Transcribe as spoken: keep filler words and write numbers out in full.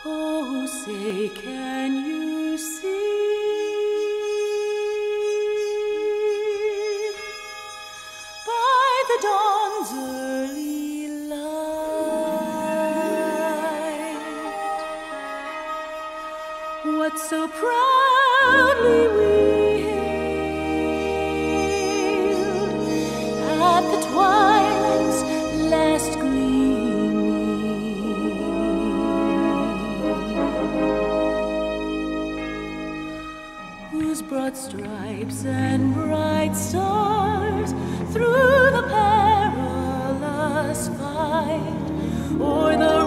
Oh, say, can you see by the dawn's early light what so proudly we hailed at the twilight's last gleaming, whose broad stripes and bright stars through the perilous fight o'er the